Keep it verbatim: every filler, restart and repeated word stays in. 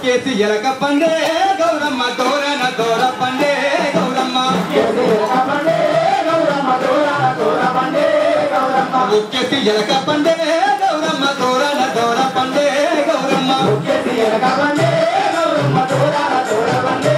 ఉక్కేసి ఎలక పండే గౌరమ్మ తోరణ తోర పండే గౌరమ్మ ఉక్కేసి ఎలక పండే గౌరమ్మ తోరణ తోర పండే గౌరమ్మ ఎలక పండే గౌరమ్మ తోరణ తోర పండే